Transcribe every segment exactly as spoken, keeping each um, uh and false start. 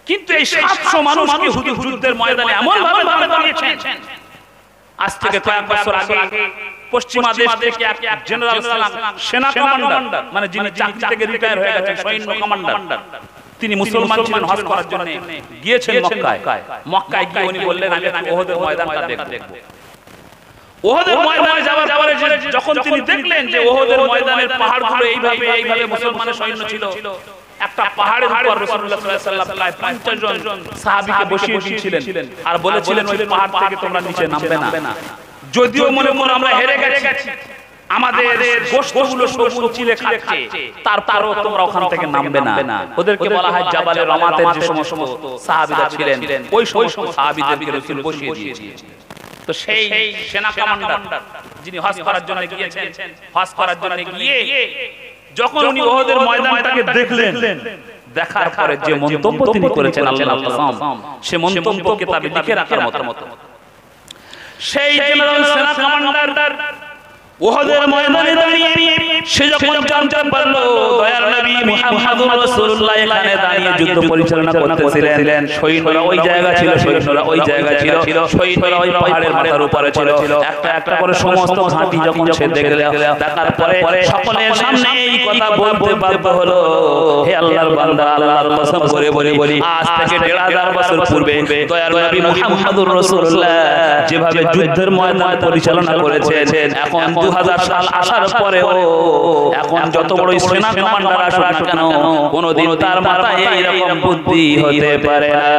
কিন্তু এই সাতশো মানুষকে হুজুর যুদ্ধের ময়দানে এমন ভাবে ভাবে দাঁড়িয়েছেন। আজ থেকে কয়েক বছর আগে পশ্চিমা দেশ থেকে এক জেনারেল সেনা কমান্ডার, মানে যিনি চাকরি থেকে রিটায়ার হয়ে গেছেন, সৈন্য কমান্ডার, তিনি মুসলমান ছিলেন, হজ করার জন্য গিয়েছেন মক্কায়। মক্কায় গিয়ে উনি বললেন আমি ওহদের ময়দানটা দেখব। ওহদের ময়দানে যাওয়ার পরে যখন তিনি দেখলেন যে ওহদের ময়দানের পাহাড়গুলো এইভাবে এইভাবে মুসলমানের সৈন্য ছিল, একটা পাহাড়ের উপর রাসূলুল্লাহ সাল্লাল্লাহু আলাইহি ওয়াসাল্লাম প্রায় পঞ্চাশ জন সাহাবীকে বসিয়ে দিয়েছিলেন আর বলেছিলেন ওই পাহাড় থেকে তোমরা নিচে নামবে না, যদিও মনে মনে আমরা হেরে গেছি, আমাদের গোশতগুলো সবুজ চিলে খাচ্ছে, তারপরও তোমরা ওখান থেকে নামবে না। ওদেরকে বলা হয় জাবালে রমাতের যে সমস্ত সাহাবীরা ছিলেন ওই সমস্ত সাহাবীদেরকে রাসূল বসিয়ে দিয়েছিলেন। তো সেই সেনা কমান্ডার যিনি হজ করার জন্য গিয়েছেন, হজ করার জন্য গিয়ে যখন উনি ওহদের ময়দানটাকে দেখলেন, দেখার পরে যে মন্তব্য তিনি করেছেন আল্লাহর কসম, সে মন্তব্য কিতাবে লিখে রাখার মতো। সেই জেনারেল সেনা কমান্ডার ওহদের ময়দানে দাঁড়িয়ে সে যখন জানতে পারলো দয়ার নবী মুহাম্মদুর রাসূলুল্লাহ এখানে দাঁড়িয়ে যুদ্ধ পরিচালনা করতেছিলেন, সৈন্যরা ওই জায়গা ছিল, সৈন্যরা ওই জায়গা ছিল, সৈন্যরা ওই পাহাড়ের মাথার উপরে ছিল, একটা একটা করে সমস্ত ঘাঁটি যখন সে দেখল, দেখার পরে সকলের সামনে এই কথা বলতে বাধ্য হলো, হে আল্লাহর বান্দা, আল্লাহর কসম করে বলি বলি আজ থেকে দেড় হাজার বছর পূর্বে দয়ার নবী মুহাম্মদুর রাসূলুল্লাহ যেভাবে যুদ্ধের ময়দান পরিচালনা করেছেন, এখন দুই হাজার সাল আসার পরেও এখন যত বড় সেনা কমান্ডার আসুক না কেন, কোনদিন তার মাথায় এইরকম বুদ্ধি হতে পারে না।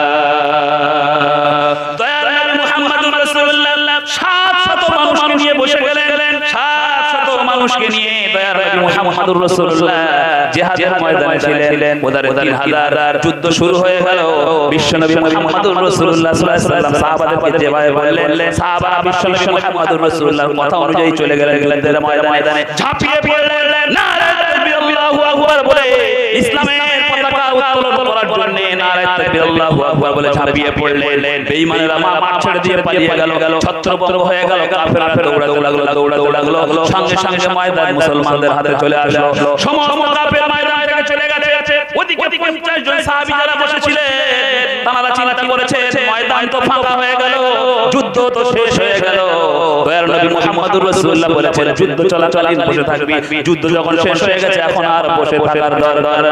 দয়ার নবী মুহাম্মদুর রাসূলুল্লাহ সাতশত মানুষকে নিয়ে বসে গেলেন, সাতশত মানুষকে নিয়ে দয়ার নবী মুহাম্মদুর রাসূলুল্লাহ জিহাদের ময়দানে ছিলেন। ওদের তিন হাজার যুদ্ধ শুরু হয়ে গেল। বিশ্বনবী মুহাম্মদুর রাসূলুল্লাহ সাল্লাল্লাহু আলাইহি ওয়াসাল্লাম সাহাবাদেরকে যেভাবে বললেন, সাহাবারা বিশ্বনবী মুহাম্মদুর রাসূলুল্লাহর কথা অনুযায়ী চলে গেলেন যুদ্ধের ময়দানে, ঝাঁপিয়ে পড়লেন, নারে তাকবীর আল্লাহু আকবার বলে ইসলামের পতাকা উত্তোলন করার জন্য নারে তাকবীর আল্লাহু আকবার বলে ঝাঁপিয়ে পড়লেন। বেঈমানেরা মাঠ ছেড়ে দিয়ে পালিয়ে গেল, ছত্রভঙ্গ হয়ে গেল, কাফেররা দৌড়াতে লাগলো, দৌড়াতে লাগলো, সঙ্গে সঙ্গে ময়দান মুসলমানদের হাতে চলে আসলো। সমস্ত কাফের ময়দান থেকে চলে গেছে। ওদিকে পঞ্চাশ জন সাহাবী যারা বসেছিলেন তারা চিন্তা করেছেন ময়দান তো ফাঁকা হয়ে গেল, যুদ্ধ তো শেষ হয়ে গেল। দয়ার নবী মুহাম্মদুর রাসূলুল্লাহ বলেছেন যুদ্ধ চলাকালীন বসে থাকবি, যুদ্ধ যখন শেষ হয়ে গেছে এখন আর বসে থাকার দরকার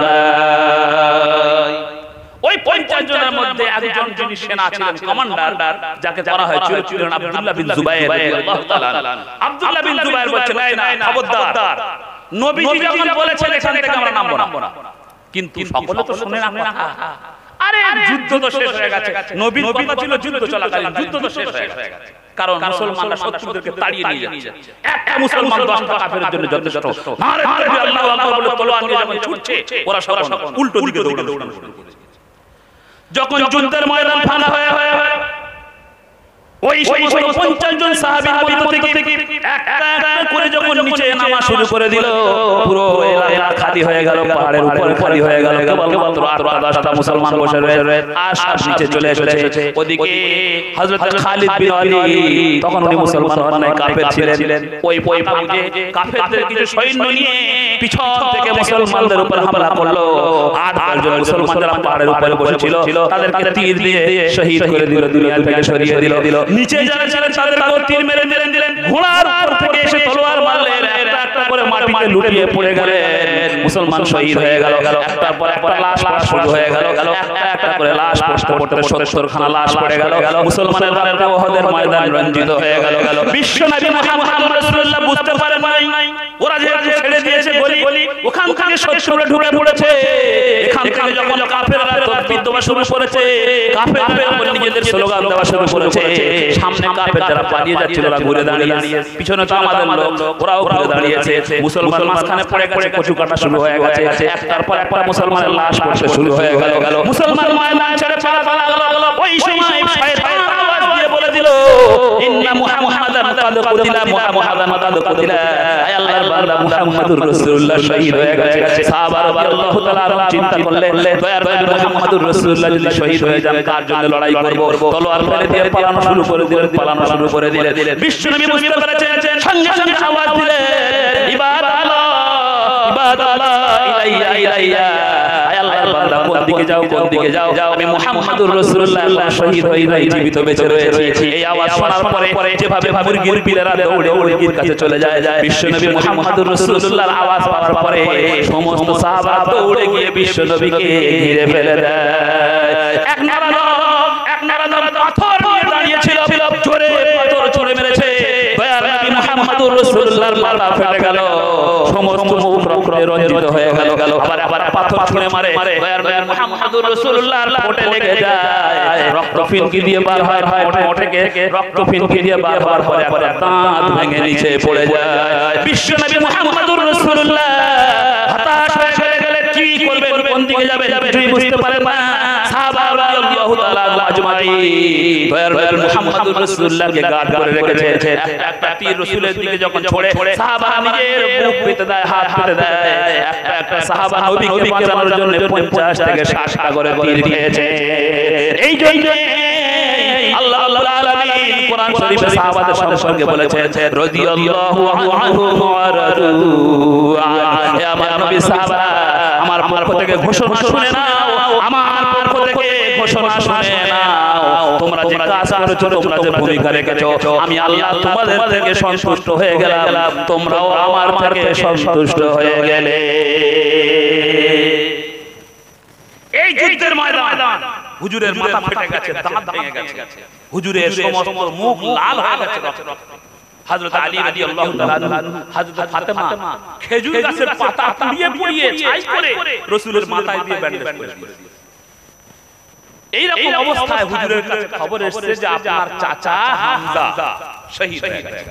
নাই। ওই পঞ্চাশ জনের মধ্যে একজন যিনি সেনা ছিলেন কমান্ডার, যাকে বলা হয় ছিলেন আব্দুল্লাহ বিন জুবায়ের রাদিয়াল্লাহু তাআলা। আব্দুল্লাহ বিন জুবায়ের বলেছেন না না খবরদার, নবীজি যখন বলেছেন এখান থেকে আমরা নামবো না, কিন্তু সকলে তো শুনে না কথা, আরে যুদ্ধ তো শেষ হয়ে গেছে, নবীর কথা ছিল যুদ্ধ চলাকালীন, যুদ্ধ তো শেষ হয়ে গেছে, কারণ মুসলমানরা শত্রুদেরকে তাড়িয়ে নিয়ে যাচ্ছে, একটা মুসলমান দশটা কাফেরের জন্য যথেষ্ট। নারে তাকবীর আল্লাহু আকবার বলে তলোয়ার নিয়ে যখন ছুটছে ওরা সব উল্টো দিকে দৌড়ানো শুরু করেছে। যখন যুদ্ধের ময়দান ফাঁকা হয়ে হয়ে ওই সমস্ত পঞ্চাশ জন সাহাবীর মধ্য থেকে একটা একটা করে যখন নিচে নামা শুরু করে দিল, পুরো এলাকা খালি হয়ে গেল, পাহাড়ের উপর খালি হয়ে গেল, কেবলমাত্র আট দশটা মুসলমান বসে রয়েছে, আর সব নিচে চলে এসেছে। ওদিকে হযরত খালিদ বিন ওয়ালিদ, তখন উনি মুসলমান হন নাই, কাফের ছিলেন, ওই ওই পৌঁছে কাফেরদের কিছু সৈন্য নিয়ে পিছন থেকে মুসলমানদের উপর হামলা করলো। আট দশজন মুসলমান যারা পাহাড়ের উপরে বসেছিল তাদেরকে তীর দিয়ে শহীদ করে দিল, দুনিয়া থেকে সরিয়ে দিল। নিচে যারা ছিলেন তাদেরকে তীর মেরে দিলেন দিলেন, ঘোড়ার উপর থেকে এসে তলোয়ার মারলেন, একটা একটা করে মাটিতে লুটিয়ে পড়ে গেলেন, মুসলমান শহীদ হয়ে গেল। একটার পর একটা লাশ লাশ শুরু হয়ে গেল, একটা একটা করে লাশ পড়তে পড়তে সত্তর খানা লাশ পড়ে গেল। মুসলমানের রক্তে ওহদের ময়দান রঞ্জিত হয়ে গেল। বিশ্বনবী মুহাম্মদ রাসূলুল্লাহ বুঝতে পারেন নাই ওরা যেহেতু ছেড়ে দিয়েছে গলি, ওখান থেকে শত্রুরা ঢুকে পড়েছে, এখান থেকে যখন কাফেররা তাকবীর দেওয়া শুরু করেছে, কাফেররা নিজেদের স্লোগান দেওয়া শুরু করেছে, সামনে কাফের যারা পালিয়ে যাচ্ছিল ওরা ঘুরে দাঁড়িয়ে, পিছনে তো আমাদের লোক ওরাও ঘুরে দাঁড়িয়েছে, মুসলমান মাঝখানে পড়ে গেছে, কচু কাটা শুরু হয়ে গেছে, একটার পর একটা মুসলমানের লাশ পড়তে শুরু হয়ে গেল, মুসলমান ময়দান ছেড়ে পালালো। ওই সময় শয়তান আওয়াজ দিয়ে বলে দিল, ইন্না মুহাম্মাদান কাদ কুতিলা, মুহাম্মাদান কাদ কুতিলা, আয় আল্লাহর বান্দা মুহাম্মদুর রাসূলুল্লাহ শহীদ হয়ে গেছে। সাহাবারা রাদিয়াল্লাহু তাআলা চিন্তা করলেন, দয়ার নবী মুহাম্মদুর রাসূলুল্লাহ যদি শহীদ হয়ে যান কার জন্য লড়াই করব, তলোয়ার ফেলে দিয়ে পালানো শুরু করে দিলেন, পালানো শুরু করে দিলেন। বিশ্বনবী বুঝতে পেরেছেন, সঙ্গে সঙ্গে আওয়াজ দিলেন, ইবাদাল্লাহ ইবাদাল্লাহ ইলাইয়া ইলাইয়া, আয় আল্লাহর আল্লাহর বান্দা কোন দিকে যাও কোন দিকে যাও আমি মুহাম্মাদুর রাসূলুল্লাহ শহীদ হই নাই জীবিত বেঁচে রয়েছি এই আওয়াজ শোনার পরে যেভাবে মুরগির পিলেরা দৌড়ে মুরগির কাছে চলে যায় বিশ্বনবী মুহাম্মাদুর রাসূলুল্লাহর আওয়াজ পাওয়ার পরে সমস্ত সাহাবা দৌড়ে গিয়ে বিশ্বনবীকে ঘিরে ফেলে দেয় এক নারাদম এক নারাদম পাথর নিয়ে দাঁড়িয়ে ছিল জোরে পাথর ছুঁড়ে মেরেছে দয়ার নবী মুহাম্মাদুর রাসূলুল্লাহর মাথা ফেটে গেল সমস্ত মুখ রক্তে রঞ্জিত হয়ে গেল আবার আবার পাথর ছুঁড়ে মারে দয়ার নবী মুহাম্মাদুর রাসূলুল্লাহর ঠোঁটে লেগে যায় রক্ত ফিনকি দিয়ে বার হয় ঠোঁট থেকে রক্ত ফিনকি দিয়ে বার হওয়ার পরে একবার দাঁত ভেঙে নিচে পড়ে যায় বিশ্বনবী মুহাম্মাদুর রাসূলুল্লাহ হতাশ হয়ে গেলেন কি করবেন কোন দিকে যাবেন কিছুই বুঝতে পারেন না সাহাবা রাদিয়াল্লাহু তাআলা আজমাইন দয়ার নবী মুহাম্মাদুর রাসূলুল্লাহকে গার্ড করে রেখেছে একটা তীর রাসূলের দিকে যখন ছড়ে সাহাবা নিজের বুক পেতে দেয় হাত পেতে দেয় একটা একটা সাহাবা নবীকে বাঁচানোর জন্য পঞ্চাশ থেকে ষাট টা করে তীর দিয়েছে এই জন্য আল্লাহ রাব্বুল আলামিন কোরআন শরীফে সাহাবাদের সম্পর্কে বলেছেন রাদিয়াল্লাহু আনহুম ওয়া রাদু আন হে আমার নবী সাহাবা আমার পক্ষ থেকে ঘোষণা শুনে নাও আমার পক্ষ থেকে ঘোষণা শুনে নাও তোমরা যে কাজ করেছো তোমরা যে ভূমিকা রেখেছো আমি আল্লাহ তোমাদের থেকে সন্তুষ্ট হয়ে গেলাম তোমরাও আমার থেকে সন্তুষ্ট হয়ে গেলে এই যুদ্ধের ময়দান হুজুরের মাথা ফেটে গেছে দাঁত ভেঙে গেছে হুজুরের সমস্ত মুখ লাল হয়ে গেছে হযরত আলী রাদিয়াল্লাহু তাআলা হযরত ফাতেমা খেজুর গাছের পাতা পুড়িয়ে পুড়িয়ে ছাই করে রাসূলের মাথায় দিয়ে ব্যান্ডেজ করে দিয়েছে এই রকম অবস্থায় হুজুরের কাছে খবর এসেছে যে আপনার চাচা হামজা শহীদ হয়ে গেছে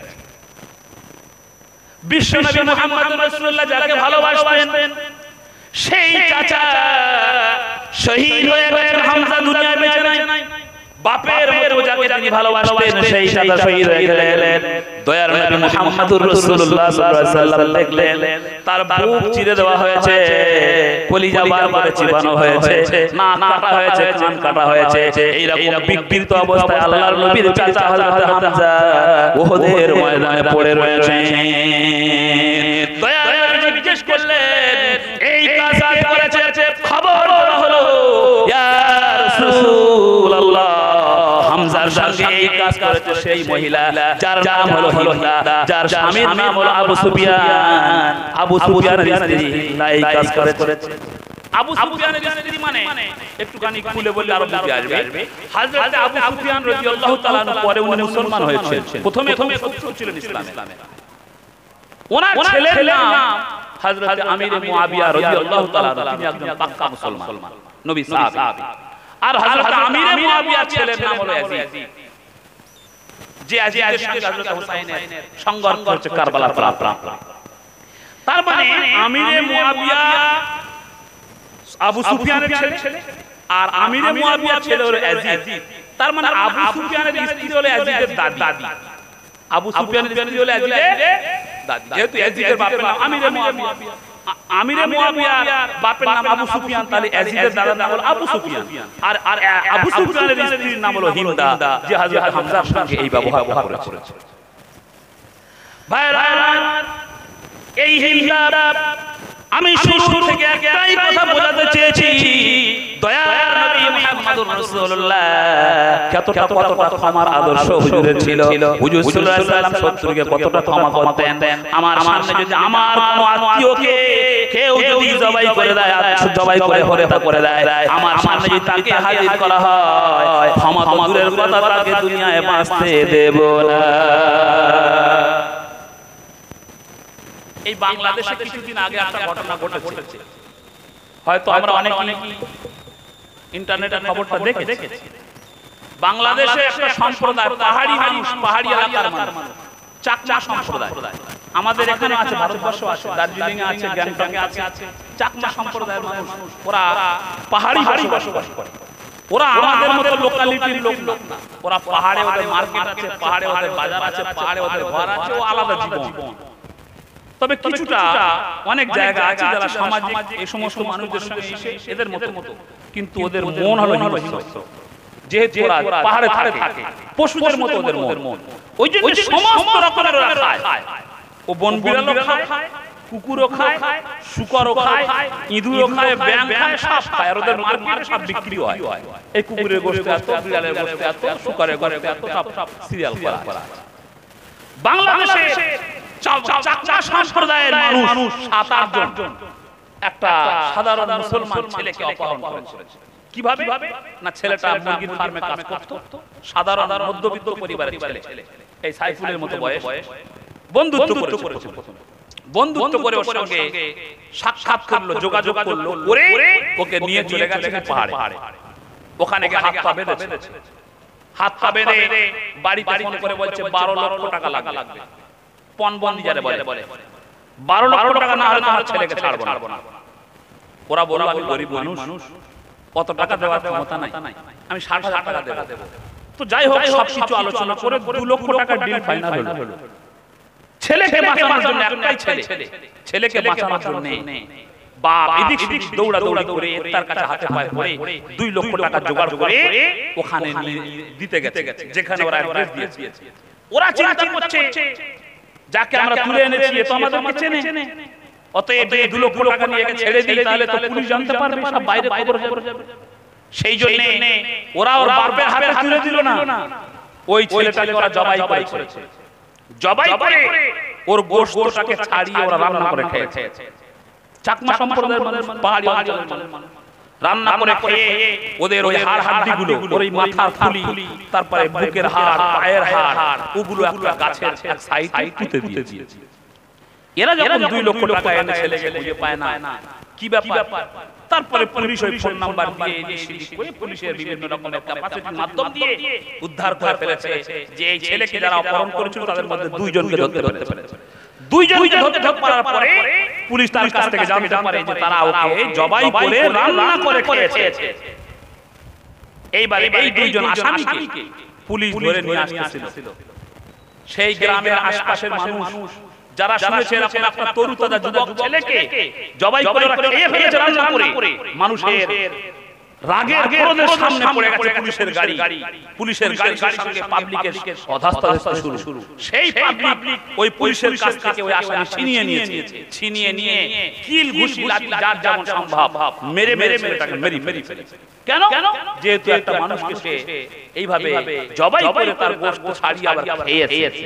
বিশ্বনবী মুহাম্মদ রাসূলুল্লাহ যাকে ভালোবাসতেন সেই চাচা শহীদ হয়ে গেছেন হামজা দুনিয়ায় বেঁচে নাই বাপের মতো যাকে তিনি ভালোবাসতেন সেই চাচা শহীদ হয়ে গেলেন দয়ার নবী মুহাম্মদুর রাসূলুল্লাহ সাল্লাল্লাহু আলাইহি ওয়াসাল্লাম দেখলেন তার বুক চিরে দেওয়া হয়েছে কলিজা বার করে চিবানো হয়েছে নাক কাটা হয়েছে কান কাটা হয়েছে এই রকম বিকৃত অবস্থায় আল্লাহর নবীর চাচা হযরত হামজা উহুদের ময়দানে পড়ে রয়েছেন দয়ার নবী জিজ্ঞেস করলেন এই কাজ কে করেছে খবর দেওয়া হলো ইয়া রাসূলুল্লাহ হামজার সঙ্গে এই কাজ করেছে সেই মহিলা যার নাম হলো হিন্দা যার স্বামীর নাম হলো আবু সুফিয়ান আবু সুফিয়ানের স্ত্রী এই কাজ করেছে আবু সুফিয়ানের স্ত্রী মানে একটুখানি খুলে বললে আরো বুঝে আসবে হযরত আবু সুফিয়ান রাদিয়াল্লাহু তাআলা পরে উনি মুসলমান হয়েছেন প্রথমে প্রথমে শত্রু ছিলেন ইসলামে ওনার ছেলের নাম হযরত আমির মুআবিয়া রাদিয়াল্লাহু তাআলা তিনি একজন পাক্কা মুসলমান নবী সাহাবী আর হযরত আমির মুআবিয়ার ছেলের নাম হলো ইয়াজিদ যে ইয়াজিদের সঙ্গে হযরত হুসাইনের সংঘর্ষ হচ্ছে কারবালার প্রান্তরে তার মানে আমির মুআবিয়া আবু সুফিয়ানের ছেলে আর আমির মুআবিয়ার ছেলে হলো ইয়াজিদ তার মানে আবু সুফিয়ানের স্ত্রী হলো ইয়াজিদের দাদি আবু সুফিয়ানের স্ত্রী হলো ইয়াজিদের দাদি যেহেতু ইয়াজিদের বাপের নাম আমির মুআবিয়া আমিরে মুআবিয়ার বাপের নাম আবু সুফিয়ান তাহলে ইয়াজিদের দাদার নাম হলো আবু সুফিয়ান আর আর আবু সুফিয়ানের স্ত্রীর নাম হলো হিন্দা যে হযরত হামজার সঙ্গে এই ব্যবহার করেছে ভাইরা এই হিন্দা আমি শুরু থেকে একটাই কথা বলতে চেয়েছি দয়ার নবী মুহাম্মদুর রাসূলুল্লাহ কতটা কতটা ক্ষমার আদর্শ হুজুরের ছিল হুজুর সাল্লাল্লাহু আলাইহি ওয়াসাল্লাম শত্রুকে কতটা ক্ষমা করতেন আমার সামনে যদি আমার কোনো আত্মীয়কে কেউ যদি জবাই করে দেয় জবাই করে হত্যা করে দেয় আমার সামনে যদি তাকে হাজির করা হয় ক্ষমা দূরের কথা তাকে দুনিয়ায় বাঁচতে দেব না এই বাংলাদেশে কিছুদিন আগে একটা ঘটনা ঘটেছে হয়তো আমরা অনেক অনেক ইন্টারনেটের খবরটা দেখেছি বাংলাদেশে একটা সম্প্রদায় পাহাড়ি মানুষ পাহাড়ি এলাকার মানুষ চাকমা সম্প্রদায় আমাদের এখানে আছে ভারতবর্ষ আছে দার্জিলিং এ আছে গ্যাংটকে আছে চাকমা সম্প্রদায়ের মানুষ ওরা পাহাড়ি বাড়ি বসবাস করে ওরা আমাদের মতো লোকালিটির লোক না ওরা পাহাড়ে ওদের মার্কেট আছে পাহাড়ে ওদের বাজার আছে পাহাড়ে ওদের ঘর আছে ও আলাদা জীবন তবে কিছুটা অনেক জায়গা আছে যারা সামাজিক এই সমস্ত মানুষদের সঙ্গে এসে এদের মতো মতো কিন্তু ওদের মন হলো হিংস্র যেহেতু ওরা পাহাড়ে থাকে পশুদের মতো ওদের মন ওই জন্য সমস্ত রকমের ওরা খায় ও বন বিড়ালও খায় কুকুরও খায়, শুকরও খায়, ইঁদুরও খায়, ব্যাঙ খায়, সাপ খায়, আর ওদের মার্কেটে সব বিক্রি হয়। এই কুকুরের গোশত এত, বিড়ালের গোশত এত, শুকরের গোশত এত, সব সব সিরিয়াল করা। বাংলাদেশে চাকমা সম্প্রদায়ের মানুষ সাত আট জন একটা সাধারণ মুসলমান ছেলেকে অপহরণ করেছে। কিভাবে? না, ছেলেটা মুরগির ফার্মে কাজ করত, সাধারণ মধ্যবিত্ত পরিবারের ছেলে, এই সাইফুলের মতো বয়স। বন্ধুত্ব করেছে, বন্ধুত্ব করে ওর সঙ্গে সাক্ষাৎ করলো, যোগাযোগ করলো, করে ওকে নিয়ে চলে গেছে পাহাড়ে। ওখানে গিয়ে হাত পা বেঁধেছে, হাত পা বেঁধে বাড়িতে ফোন করে বলছে বারো লক্ষ টাকা লাগবে। পণবন্দি যারে বলে, বারো লক্ষ টাকা না হলে তোমার ছেলেকে ছাড়বো না। ওরা বলল আমি গরিব মানুষ, কত টাকা দেওয়ার ক্ষমতা নাই, আমি ষাট হাজার টাকা দেবো। তো যাই হোক, সবকিছু আলোচনা করে দু লক্ষ টাকার ডিল ফাইনাল হলো। ছেলেকে বাঁচানোর জন্য, একটাই ছেলে, ছেলেকে বাঁচানোর জন্য বাপ এদিক সেদিক দৌড়া দৌড়া করে তার কাছে হাতে পায়ে পড়ে দুই লক্ষ টাকা জোগাড় করে ওখানে দিতে গেছে, যেখানে ওরা অ্যাড্রেস দিয়েছে। ওরা চিন্তা করছে যাকে আমরা তুলে এনেছি এ তো আমাদেরকে চেনে, অতএব এই দুই লক্ষ টাকা নিয়ে ছেড়ে দিই তাহলে তো পুলিশ জানতে পারবে, সব বাইরে খবর যাবে। সেই জন্য ওরা ওর বাপের হাতে তুলে দিল না, ওই ছেলেটাকে ওরা জবাই করেছে। জবাই করে ওর গোশতটাকে ছাড়িয়ে ওরা রান্না করে খেয়েছে। চাকমা সম্প্রদায়ের মানুষ, পাহাড়ি অঞ্চলের মানুষ রান্না করে খেয়ে ওদের ওই হাড় হাড্ডিগুলো, ওর এই মাথার খুলি, তারপরে বুকের হাড়, পায়ের হাড়, ওগুলো একটা গাছের এক সাইডে পুঁতে দিয়েছে। এরা যখন দুই লক্ষ টাকা এনে ছেলেকে খুঁজে পায় না, কি ব্যাপার? তারপরে পুলিশ ওই ফোন নাম্বার দিয়ে এডিসি করে পুলিশের বিভিন্ন রকমের ক্যাপাসিটির মাধ্যম দিয়ে উদ্ধার করে ফেলেছে যে এই ছেলেকে যারা অপহরণ করেছিল তাদের মধ্যে দুইজনকে ধরতে পেরেছে। দুইজনকে ধরতে পারার পরে পুলিশ তার কাছ থেকে জানতে পারে যে তারা ওকে জবাই করে রান্না করে খেয়েছে। এইবারে এই দুইজন আসামিকে পুলিশ ধরে নিয়ে আসছিল। সেই গ্রামের আশপাশের মানুষ যারা শুনেছে এরকম একটা তরুতাজা যুবক ছেলেকে জবাই করে খেয়ে ফেলেছে রান্না করে, মানুষের রাগের ক্রোধের সামনে পড়ে গেছে পুলিশের গাড়ি। পুলিশের গাড়ির সঙ্গে পাবলিকের অধাস্তা শুরু। সেই পাবলিক ওই পুলিশের কাছ থেকে ওই আসামি ছিনিয়ে নিয়েছে, ছিনিয়ে নিয়ে কিল ঘুষি লাঠি যার যেমন সম্ভব মেরে মেরে মেরেটাকে মেরে মেরে ফেলেছে। কেন? যেহেতু একটা মানুষকে সে এইভাবে জবাই করে তার গোশত ছাড়িয়ে আবার খেয়েছে।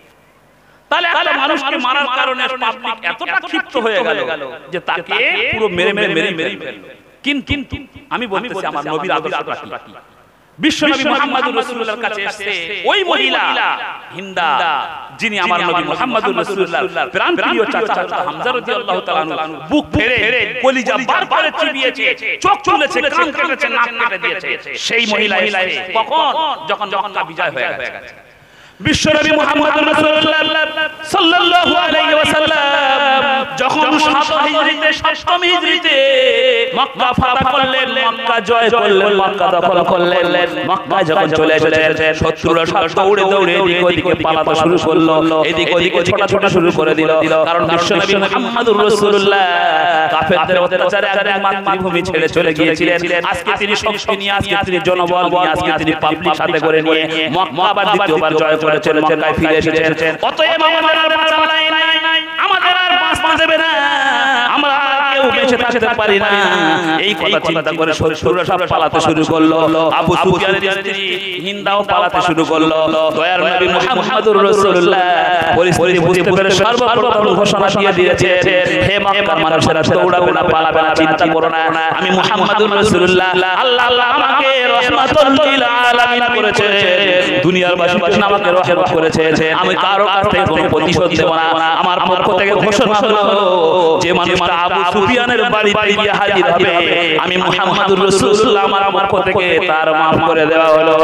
তাহলে একটা মানুষকে মারার কারণে পাবলিক এতটা ক্ষিপ্ত হয়ে গেল যে তাকে পুরো মেরে মেরে মেরে মেরে ফেললো। কিন্তু আমি বলতেছি আমার নবীর আদর্শটা কি? বিশ্বনবী মুহাম্মদুর রাসূলুল্লাহর কাছে এসে ওই মহিলা হিন্দা, যিনি আমার নবী মুহাম্মদুর রাসূলুল্লাহর প্রাণপ্রিয় চাচা হামজা রাদিয়াল্লাহু তাআলা আনহু বুক ফেড়ে কলিজা বার করে চিবিয়েছে, চোখ তুলেছে, কান কেটেছে, নাক কেটে দিয়েছে। সেই মহিলা এসে কখন? যখন মক্কা বিজয় হয়ে গেছে। বিশ্বনবী মুহাম্মদুর রাসূলুল্লাহ সাল্লাল্লাহু আলাইহি ওয়াসাল্লাম যখন সাত হিজরিতে সপ্তম হিজরিতে মক্কা ফাতহ করলেন, মক্কা জয় করলেন, মক্কা দখল করলেন, মক্কা যখন চলে এসেছেন শত্রুরা সব দৌড়ে দৌড়ে এদিক ওদিকে পালাতে শুরু করলো, এদিক ওদিকে ছোটাছুটি শুরু করে দিল। কারণ বিশ্বনবী মুহাম্মদুর রাসূলুল্লাহ কাফেরদের অত্যাচারে একদম মাতৃভূমি ছেড়ে চলে গিয়েছিলেন। আজকে তিনি শক্তি নিয়ে, আজকে তিনি জনবল নিয়ে, আজকে তিনি পাবলিক সাথে করে নিয়ে মক্কা আবার দ্বিতীয়বার জয় করেছেন, মক্কায় ফিরে এসেছেন। অতএব আমাদের আর বাঁচা নাই, আমাদের আর বাঁচা যাবে না, আমরা কেউ বেঁচে থাকতে পারি না। এই কথা চিন্তা করে শত্রুরা সব পালাতে শুরু করলো। আবু সুফিয়ানের স্ত্রী হিন্দাও পালাতে শুরু করলো। দয়ার নবী মুহাম্মদুর রাসূলুল্লাহ পরিস্থিতি বুঝতে পেরে সর্বপ্রথম ঘোষণা দিয়ে দিয়েছেন, হে মক্কার মানুষেরা দৌড়াবে না, পালাবে না, চিন্তা করো না, আমি মুহাম্মদুর রাসূলুল্লাহ আল্লাহ আল্লাহ আমাকে রাহমাতুল লিল আলামিন করেছে, দুনিয়ার বাসীর জন্য আমাকে রহমত করেছে, আমি কারো কাছ থেকে কোনো প্রতিশোধ দেব না। আমার পক্ষ থেকে ঘোষণা হলো যে মানুষটা আবু সুফিয়ানের বাড়িতে গিয়ে হাজির হবে, আমি মুহাম্মদুর রাসূলুল্লাহ আমার পক্ষ থেকে তার মাফ করে দেওয়া হলো।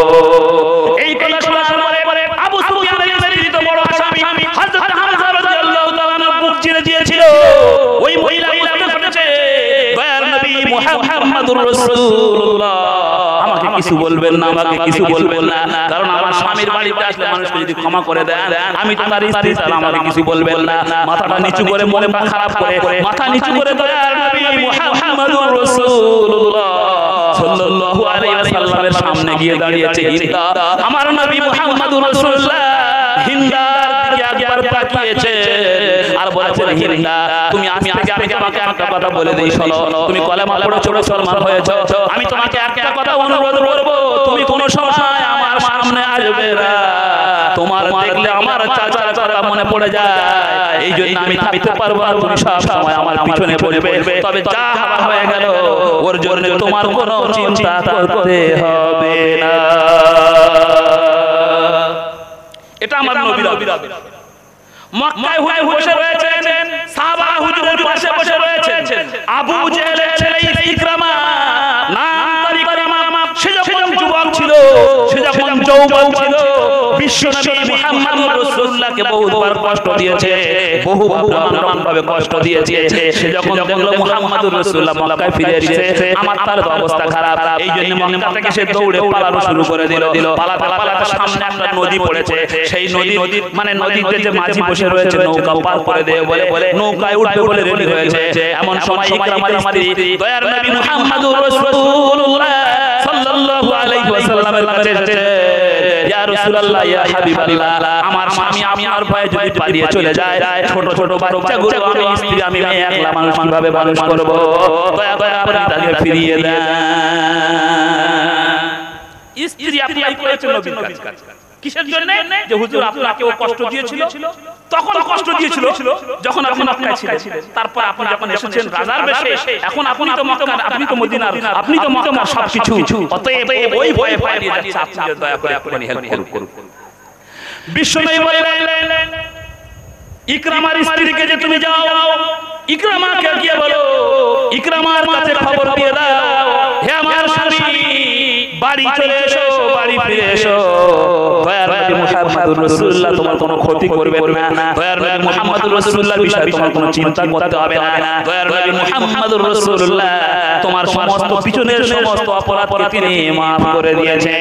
এই কথা শোনার পরে আবু সুফিয়ানের স্ত্রী তো বড় আসামি হযরত হামজা রাদিয়াল্লাহু তাআলা বুক চিরে দিয়েছিল। ওই মহিলা বলেছে, দয়ার নবী মুহাম্মদুর রাসূলুল্লাহ আমাকে কিছু বলবেন না, আমাকে কিছু বলবেন না, কারণ আমার স্বামীর বাড়িতে আসলে মানুষকে যদি ক্ষমা করে দেন, আমি তো তার স্ত্রী, তাহলে আমাকে কিছু বলবেন না। মাথাটা নিচু করে, মনটা খারাপ করে মাথা নিচু করে দয়ার নবী মুহাম্মদুর রাসূলুল্লাহ সাল্লাল্লাহু আলাইহি ওয়াসাল্লামের সামনে গিয়ে দাঁড়িয়েছে হিন্দা। আমার নবী মুহাম্মদুর রাসূলুল্লাহ হিন্দার দিকে একবার তাকিয়েছে আর বলেছেন হিন্দা তুমি আজ থেকে আমি তোমাকে একটা কথা বলে দেই শোনো তুমি কলেমা পড়েছো মুসলমান হয়েছো আমি তোমাকে একটা কথা অনুরোধ করব তুমি কোন সময় আমার সামনে আসবে না তোমার দেখলে আমার চাচার কথা মনে পড়ে যায় এই জন্য আমি থাকতে পারবো না তুমি সব সময় আমার পিছনে পড়বে তবে যা হয়ে গেল ওর জন্য তোমার কোনো চিন্তা করতে হবে না এটা আমার নবী মক্কায় হুজুর বসে রয়েছেন সাহাবা হুজুরের পাশে বসে রয়েছেন আবু জেহেলের ছেলে ইকরামা নাম ইকরামা সে যখন যুবক ছিল সে যখন যৌবন ছিল বিশ্বনবী মুহাম্মদ রাসূলুল্লাহকে বহুবার কষ্ট দিয়েছে বহুবার নানান ভাবে কষ্ট দিয়েছে সে যখন দেখলো মুহাম্মদ রাসূলুল্লাহ মক্কায় ফিরে এসেছে আমার তার অবস্থা খারাপ এই জন্য মক্কা থেকে সে দৌড়ে পালানো শুরু করে দিল পালাতে পালাতে সামনে একটা নদী পড়েছে সেই নদী মানে নদীতে যে মাঝি বসে রয়েছে নৌকা পার করে দেবে বলে বলে নৌকায় উঠবে বলে রেডি হয়েছে এমন সময় ইকরামার স্ত্রী দয়ার নবী মুহাম্মদুর রাসূলুল্লাহ সাল্লাল্লাহু আলাইহি ওয়াসাল্লামের কাছে এসেছে ইয়া রাসূলুল্লাহ ইয়া হাবিবাল্লাহ আমার স্বামী আমার ভয়ে যদি পালিয়ে চলে যায় ছোট ছোট বাচ্চাগুলো আমি স্ত্রী আমি মেয়ে একলা মানুষ কিভাবে মানুষ করব দয়া করে আপনি তাকে ফিরিয়ে দেন স্ত্রী অ্যাপ্লাই করেছেন নবীর কাছে কিসের জন্য যে হুজুর আপনাকে ও কষ্ট দিয়েছিল তখন কষ্ট দিয়েছিল যখন আপনি মক্কায় ছিলেন তারপর আপনি যখন এসেছেন রাজার বেশে এখন আপনি তো মক্কা আপনি তো মদিনার আপনি তো মক্কার সবকিছু অতএব ওই ভয়ে পালিয়ে যাচ্ছে আপনি দয়া করে আপনি হেল্প করুন বিশ্বনবী বললেন ইকরামার স্ত্রীকে যে তুমি যাও ইকরামাকে গিয়ে বলো ইকরামার কাছে খবর দিয়ে দাও হে আমার স্বামী বাড়ি চলে এসো বাড়ি ফিরে এসো দয়ার নবী মুহাম্মদুর রাসূলুল্লাহ তোমার কোনো ক্ষতি করবে না দয়ার নবী মুহাম্মদুর রাসূলুল্লাহর বিষয়ে তোমার কোনো চিন্তা করতে হবে না দয়ার নবী মুহাম্মদুর রাসূলুল্লাহ তোমার সমস্ত পিছনের সমস্ত অপরাধকে তিনি maaf করে দিয়েছেন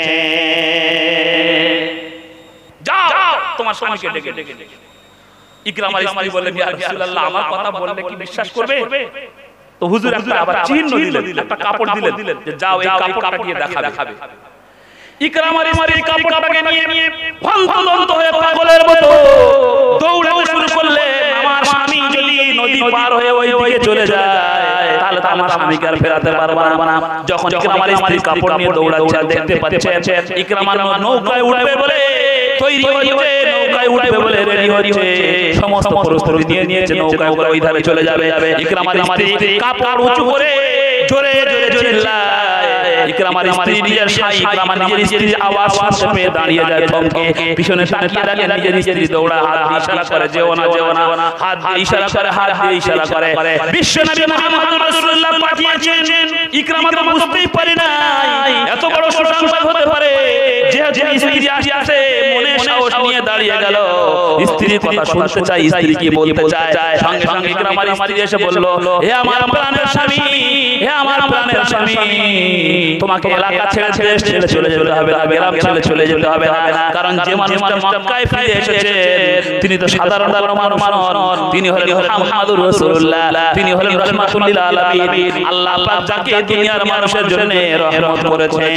যাও তোমার স্বামীকে ডেকে ডেকে ইকরামার স্ত্রী বললেন ইয়া রাসূলুল্লাহ আমার কথা বললে কি বিশ্বাস করবে তো হুজুর একটা আবার চিহ্ন দিলেন একটা কাপড় দিলেন যে যাও এই কাপড়টা দিয়ে দেখাবে ইকরামার স্ত্রী কাপড়টাকে নিয়ে ভ্রান্ত হয়ে পাগলের মতো দৌড়ে শুরু করলেন আমার স্বামী যদি নদী পার হয়ে ওই দিকে চলে যায় তাহলে তো আমার স্বামীকে আর ফেরাতে পারবো না যখন ইকরামার স্ত্রী কাপড় নিয়ে দৌড়াচ্ছে দেখতে পাচ্ছেন ইকরামার নৌকায় উঠবে বলে তৈরি হচ্ছে নৌকায় উঠবে বলে রেডি হচ্ছে সমস্ত প্রস্তুতি নিয়ে নিয়েছে নৌকায় করে ওই ধারে চলে যাবে ইকরামার স্ত্রী কাপড় উঁচু করে জোরে জোরে চিল্লায় ইকরামার স্ত্রী নিজের স্বামী ইকরামার নিজের স্ত্রীর আওয়াজ শুনতে পেয়ে দাঁড়িয়ে যায় থমকে পিছনে তাকিয়ে থাকে নিজের স্ত্রী দৌড়া হাত দিয়ে ইশারা করে যেও না যেও না হাত দিয়ে ইশারা করে হাত দিয়ে ইশারা করে বিশ্বনবী মুহাম্মদ রাসূলুল্লাহ পাঠিয়েছেন ইকরামা তো বুঝতেই পারে না এত বড় সুসংবাদ হতে পারে যে যে স্ত্রী আসছে মনে সাহস নিয়ে দাঁড়িয়ে গেল স্ত্রীর কথা শুনতে চাই স্ত্রী কি বলতে চায় সঙ্গে সঙ্গে ইকরামার স্ত্রী এসে বলল হে আমার প্রাণের স্বামী হে আমার প্রাণের স্বামী তোমাকে এলাকা ছেড়ে ছেড়ে ছেড়ে চলে যেতে হবে না গ্রাম ছেড়ে চলে যেতে হবে না কারণ যে মানুষটা মক্কায় ফিরে এসেছে তিনি তো সাধারণ মানুষ নন তিনি হলেন মুহাম্মদুর রাসূলুল্লাহ তিনি হলেন রাহমাতুল লিল আলামিন আল্লাহ পাক যাকে দুনিয়ার মানুষের জন্য রহমত করেছেন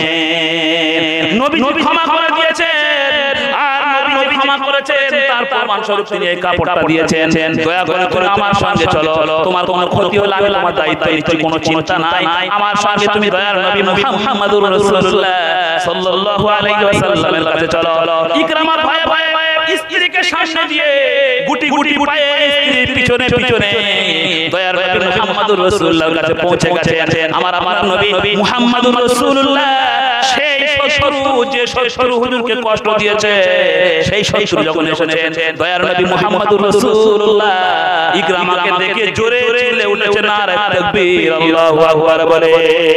নবী ক্ষমা করে দিয়েছেন আর নবী ক্ষমা করেছেন তার প্রমাণ স্বরূপ তিনি এই কাপড়টা দিয়েছেন দয়া করে করে আমার সঙ্গে চলো তোমার কোনো ক্ষতি হলে আমি তোমার দায়িত্ব নিচ্ছি কোনো চিন্তা নাই আমার সঙ্গে তুমি দয়ার নবী মুহাম্মদুর রাসূলুল্লাহ সাল্লাল্লাহু আলাইহি ওয়াসাল্লামের কাছে চলো ইকরামার ভয়ে ভয়ে স্ত্রীকে সামনে দিয়ে গুটি গুটি পায়ে স্ত্রীর পিছনে পিছনে দয়ার নবী মুহাম্মদুর রাসূলুল্লাহর কাছে পৌঁছে গেছেন আমার আমার নবী মুহাম্মদুর রাসূলুল্লাহ সেই শত্রু যে শত্রু হুজুরকে কষ্ট দিয়েছে সেই শত্রু যখন এসেছেন দয়ার নবী মুহাম্মদুর রাসূলুল্লাহ ইকরামাকে দেখে জোরে চিল্লে উঠেছেন নারে তাকবীর আল্লাহু আকবার বলে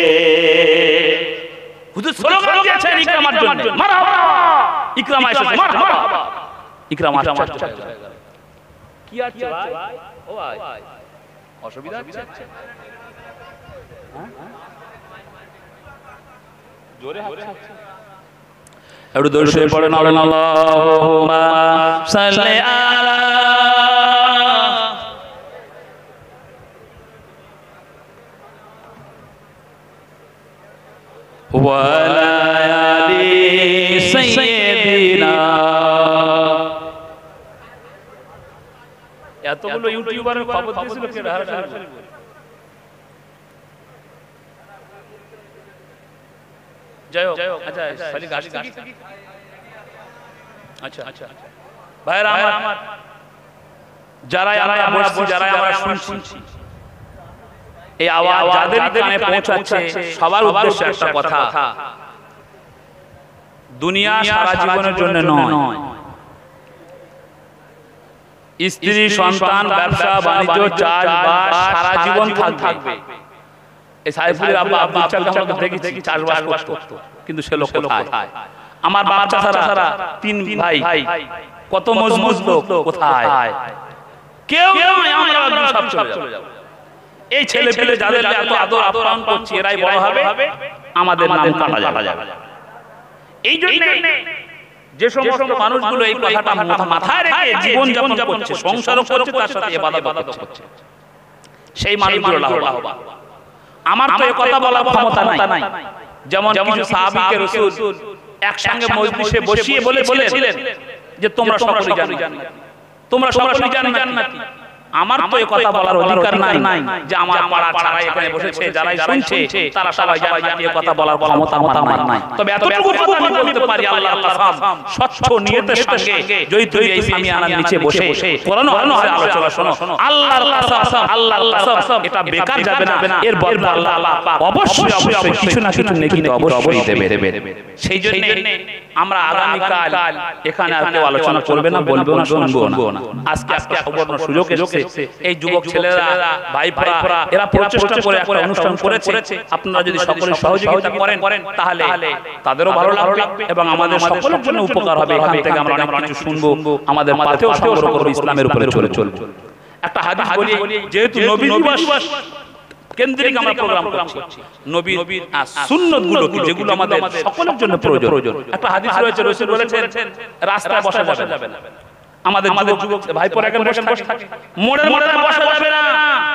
হুজুর স্লোগান দিয়েছেন ইকরামার জন্য মারহাবা ইকরামা এসেছে মারহাবা ইকরামা কি আছে ভাই ও ভাই অসুবিধা আছে হ্যাঁ জোরে হাত একটু দরুদ শরীফ পড়েন আল্লাহুম্মা সাল্লি আলা ওয়া আলা আলি সাইয়্যিদিনা এতগুলো ইউটিউবারের খবর দিয়েছিল কে রাহারা যাই হোক আচ্ছা খালি গাছ আচ্ছা আচ্ছা ভাইরা আমার যারা আমরা বসছি যারা আমরা শুনছি এই আওয়াজ যাদের কানে পৌঁছাচ্ছে সবার উদ্দেশ্যে একটা কথা দুনিয়া সারা জীবনের জন্য নয় স্ত্রী সন্তান ব্যবসা বাণিজ্য চাষবাস সারা জীবন থাকবে এই সাইফুলের আব্বা আব্দুল চাচা আমরা দেখি চাষবাস করতো কিন্তু সে লোক কোথায় আমার বাপ চাচারা তিন ভাই কত মজবুত লোক কোথায় কেউ নয় আমরা একদম সব চলে যাব এই ছেলে পেলে যাদের এত আদর আপ্যায়ন করছি এরাই বড় হবে আমাদের নাম কাটা যাবে এই জন্য যে সমস্ত মানুষগুলো এই কথাটা মাথায় রেখে জীবন যাপন করছে সংসারও করছে তার সাথে ইবাদত করছে সেই মানুষগুলো লাভবান আমার তো এই কথা বলার ক্ষমতা নাই যেমন কিছু সাহাবীকে রাসূল একসঙ্গে মজলিসে বসিয়ে বলেছিলেন যে তোমরা সকলেই জান্নাতি তোমরা সকলেই জান্নাতি আমার তো এই কথা বলার অধিকার নাই যে আমার পাড়া ছাড়া এখানে বসেছে যারাই শুনছে তারা সবাই জান্নাতি এই কথা বলার ক্ষমতা আমার নাই তবে এতটুকু কথা আমি বলতে পারি আল্লাহর কসম স্বচ্ছ নিয়তের সঙ্গে যদি তুমি এই সামিয়ানার নিচে বসে কোরআন আলোচনা শোনো আল্লাহর কসম আল্লাহর কসম এটা বেকার যাবে না এর বদলা আল্লাহ পাক অবশ্যই অবশ্যই কিছু না কিছু নেকি তো অবশ্যই দেবে সেই জন্য আমরা আগামী কাল এখানে আর কেউ আলোচনা করবে না বলবো না শুনবো না আজকে আজকে সুবর্ণ সুযোগ এসেছে এই যুবক ছেলেরা ভাইপোরা এরা প্রচেষ্টা করে একটা অনুষ্ঠান করেছে আপনারা যদি সকলে সহযোগিতা করেন তাহলে তাদেরও ভালো লাগবে এবং আমাদের সকলের জন্য উপকার হবে এখান থেকে আমরা অনেক কিছু শুনবো আমাদের মাথাতেও সংগ্রহ করব ইসলামের উপরে চলে চলবে একটা হাদিস বলি যেহেতু নবী দিবস কেন্দ্রিক আমরা প্রোগ্রাম করছি নবীর সুন্নাতগুলো কি যেগুলো আমাদের সকলের জন্য প্রয়োজন একটা হাদিস রয়েছে রাসূল বলেছেন রাস্তায় বসা যাবে না আমাদের যুবক ভাইপোরা এখানে বসে থাকে মোড়ের মোড়ে বসা যাবে না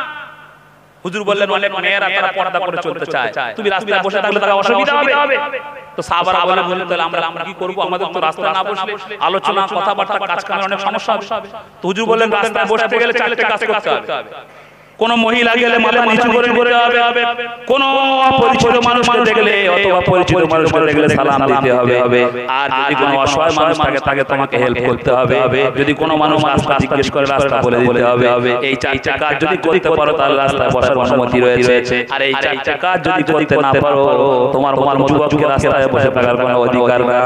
হুজুর বললেন অনেক মেয়েরা তারা পর্দা করে চলতে চায় তুমি রাস্তায় বসে থাকলে তার অসুবিধা হবে তো সাহাবারা বললেন তাহলে আমরা আমরা কি করব আমাদের তো রাস্তায় না বসলে আলোচনা কথাবার্তা কাজ কামের অনেক সমস্যা হবে তো হুজুর বললেন রাস্তায় বসতে গেলে চারটি কাজ করতে হবে কোন মহিলা গেলে মাথা নিচু করে বলতে হবে কোন অপরিচিত মানুষকে দেখলে অথবা পরিচিত মানুষকে দেখলে সালাম দিতে হবে আর যদি কোনো অসহায় মানুষ থাকে তাকে তোমাকে হেল্প করতে হবে যদি কোনো মানুষ রাস্তা জিজ্ঞেস করে রাস্তা বলে দিতে হবে এই চারটি কাজ যদি করতে পারো তাহলে রাস্তায় বসার অনুমতি রয়েছে আর এই চারটি কাজ যদি করতে না পারো তোমার তোমার যুবককে রাস্তায় বসে থাকার কোনো অধিকার নেই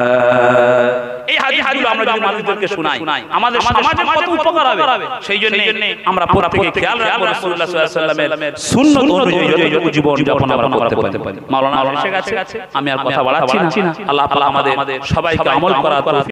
এই হাদিসগুলো আমরা যদি মানুষদেরকে শোনাই আমাদের সমাজে কত উপকার হবে সেই জন্য আমরা প্রত্যেকে খেয়াল রাখবো রাসূলুল্লাহ সাল্লাল্লাহু আলাইহি ওয়াসাল্লামের সুন্নাত অনুযায়ী জীবন যাপন আমরা করতে পারি মাওলানা এসে গেছে আমি আর কথা বাড়াচ্ছি না আল্লাহ তাআলা আমাদের সবাইকে আমল করার